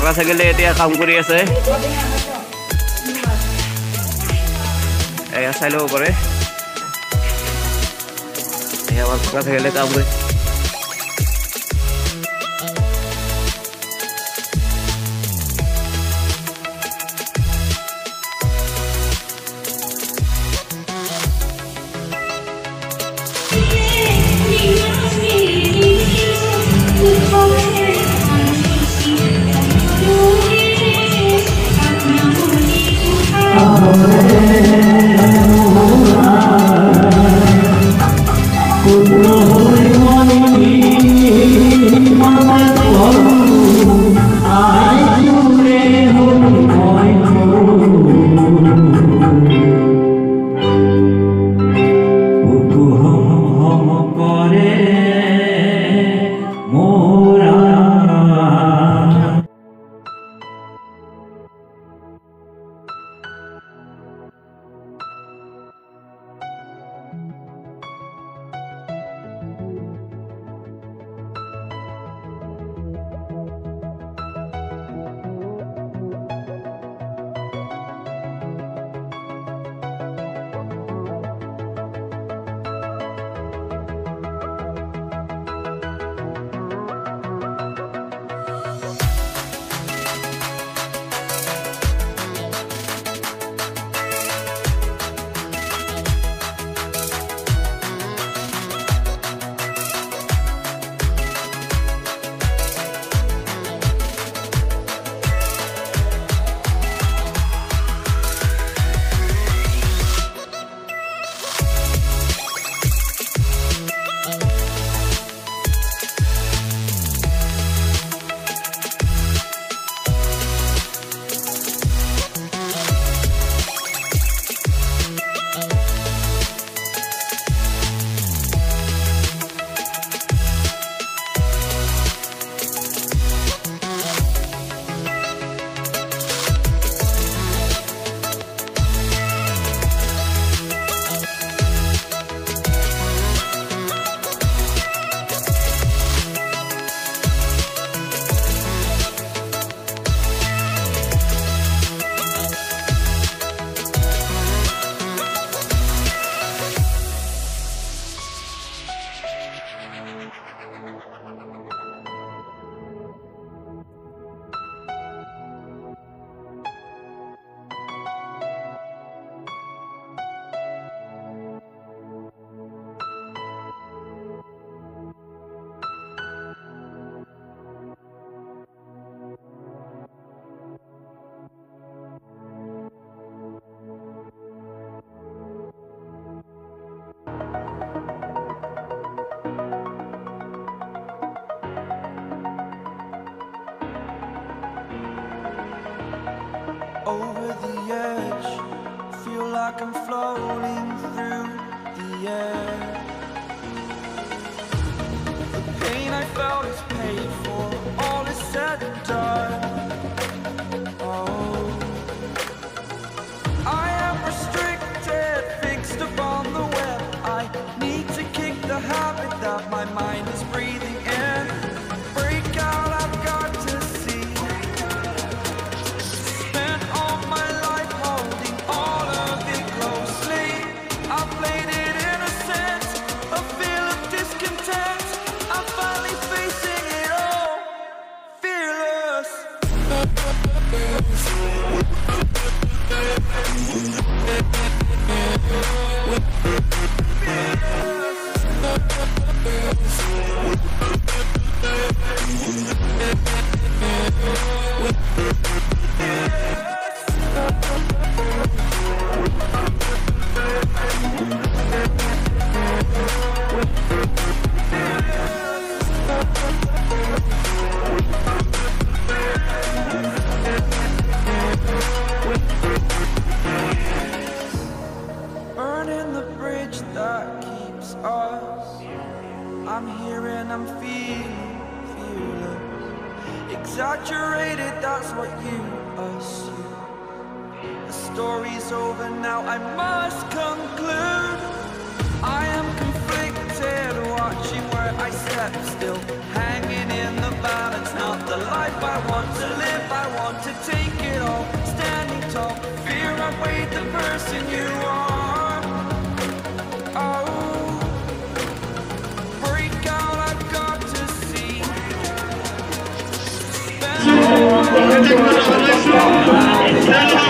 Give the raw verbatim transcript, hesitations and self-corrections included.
ল'ৰা ছোৱালীয়ে এতিয়া কাম কৰি আছে এয়া চাই ল'ব পাৰে এয়া আমাৰ ল'ৰা ছোৱালীয়ে কাম কৰে over the edge, feel like I'm floating through the air. The pain I felt is paid for, all is said and done. Oh, I am restricted, fixed upon the web. I need to kick the habit that my mind is breathing in. Break out, I've got to see. Spent all my life holding all of it closely. I played it innocent, a feel of discontent. I'm finally facing it all, fearless. Burning the bridge that keeps us. I'm here and I'm feeling fearless. Exaggerated, that's what you assume. The story's over now, I must conclude. I am conflicted, watching where I step still, hanging in the balance. Not the life I want to live. I all, standing tall. Fear outweighed the person you are. Oh, break out, I've got to see. Spend all my life